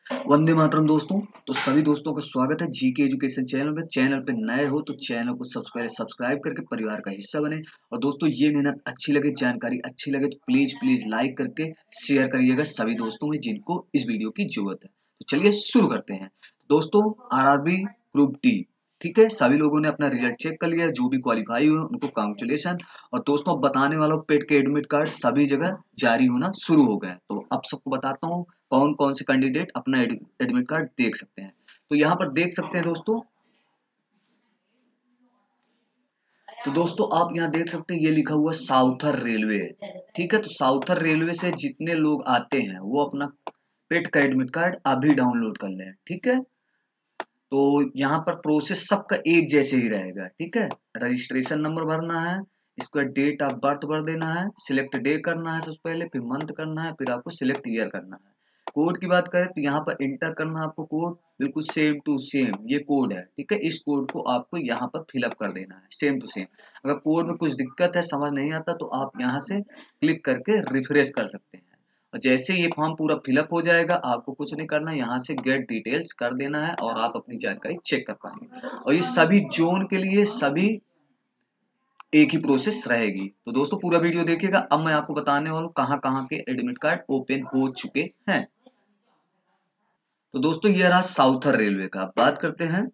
वंदे मातरम दोस्तों। तो सभी दोस्तों का स्वागत है जीके एजुकेशन चैनल में। चैनल पे नए हो तो चैनल को सब्सक्राइब करके परिवार का हिस्सा बने। और दोस्तों ये मेहनत अच्छी लगे, जानकारी अच्छी लगे तो प्लीज प्लीज लाइक करके शेयर करिएगा सभी दोस्तों में जिनको इस वीडियो की जरूरत है। तो चलिए शुरू करते हैं। दोस्तों आरआरबी ग्रुप डी, ठीक है, सभी लोगों ने अपना रिजल्ट चेक कर लिया। जो भी क्वालिफाई हुए उनको कांग्रेचुलेशन। और दोस्तों अब बताने वाला हूँ, पेट के एडमिट कार्ड सभी जगह जारी होना शुरू हो गए हैं। तो अब सबको बताता हूँ कौन कौन से कैंडिडेट अपना एडमिट कार्ड देख सकते हैं। तो यहाँ पर देख सकते हैं दोस्तों। तो दोस्तों आप यहाँ देख सकते हैं ये लिखा हुआ साउथर रेलवे, ठीक है। तो साउथर रेलवे से जितने लोग आते हैं वो अपना पेट का एडमिट कार्ड अभी डाउनलोड कर लें, ठीक है। तो यहाँ पर प्रोसेस सबका एक जैसे ही रहेगा, ठीक है। रजिस्ट्रेशन नंबर भरना है, इसका डेट ऑफ बर्थ भर देना है, सिलेक्ट डे करना है सबसे पहले, फिर मंथ करना है, फिर आपको सिलेक्ट ईयर करना है। कोड की बात करें तो यहाँ पर इंटर करना है आपको कोड, बिल्कुल सेम टू सेम ये कोड है, ठीक है। इस कोड को आपको यहाँ पर फिलअप कर देना है सेम टू सेम। अगर कोड में कुछ दिक्कत है, समझ नहीं आता, तो आप यहाँ से क्लिक करके रिफ्रेश कर सकते हैं। और जैसे ये फॉर्म पूरा फिलअप हो जाएगा, आपको कुछ नहीं करना, यहाँ से गेट डिटेल्स कर देना है और आप अपनी जानकारी चेक कर पाएंगे। और ये सभी जोन के लिए सभी एक ही प्रोसेस रहेगी। तो दोस्तों पूरा वीडियो देखिएगा। अब मैं आपको बताने वाला हूँ कहाँ कहाँ के एडमिट कार्ड ओपन हो चुके हैं। तो दोस्तों ये रहा साउथर रेलवे का। बात करते हैं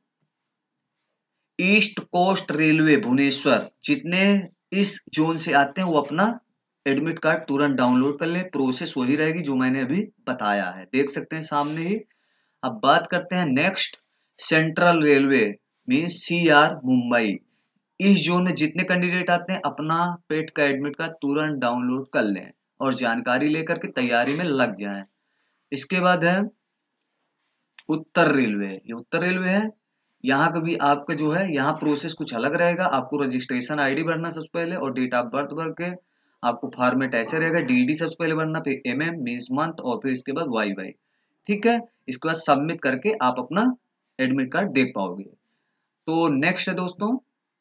ईस्ट कोस्ट रेलवे भुवनेश्वर, जितने इस जोन से आते हैं वो अपना एडमिट कार्ड तुरंत डाउनलोड कर ले। प्रोसेस वही रहेगी जो मैंने अभी बताया है, देख सकते हैं सामने ही। अब बात करते हैं next central railway means CR Mumbai. इस जोन में जितने कैंडिडेट आते हैं अपना पेट का एडमिट कार्ड तुरंत डाउनलोड कर लें और जानकारी लेकर के तैयारी में लग जाएं। इसके बाद है उत्तर रेलवे। ये उत्तर रेलवे है। यहाँ का भी आपका जो है यहाँ प्रोसेस कुछ अलग रहेगा। आपको रजिस्ट्रेशन आईडी भरना सबसे पहले और डेट ऑफ बर्थ भर के आपको फॉर्मेट ऐसे रहेगा, डीडी सबसे पहले भरना, फिर एमएम मीन्स मंथ और फिर इसके बाद वाई वाई, ठीक है। इसके बाद सबमिट करके आप अपना एडमिट कार्ड देख पाओगे। तो नेक्स्ट है दोस्तों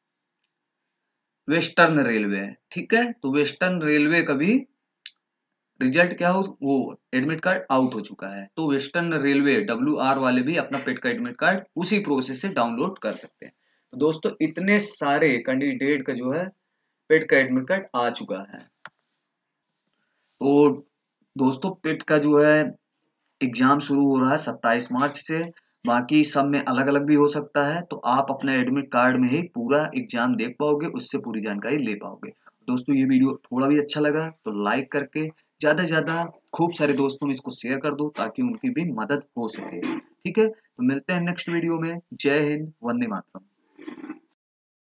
वेस्टर्न रेलवे, ठीक है। तो वेस्टर्न रेलवे का भी रिजल्ट क्या हो, वो एडमिट कार्ड आउट हो चुका है। तो वेस्टर्न रेलवे WR वाले भी अपना पेट का एडमिट कार्ड उसी प्रोसेस से डाउनलोड कर सकते हैं। तो दोस्तों इतने सारे कैंडिडेट का जो है पेट का एडमिट कार्ड आ चुका है। तो दोस्तों पेट का जो है एग्जाम शुरू हो रहा है 27 मार्च से। बाकी सब में अलग अलग भी हो सकता है, तो आप अपने एडमिट कार्ड में ही पूरा एग्जाम देख पाओगे, उससे पूरी जानकारी ले पाओगे। दोस्तों ये वीडियो थोड़ा भी अच्छा लगा तो लाइक करके ज्यादा से ज्यादा खूब सारे दोस्तों में इसको शेयर कर दो ताकि उनकी भी मदद हो सके, ठीक है। तो मिलते हैं नेक्स्ट वीडियो में। जय हिंद, वंदे मातरम।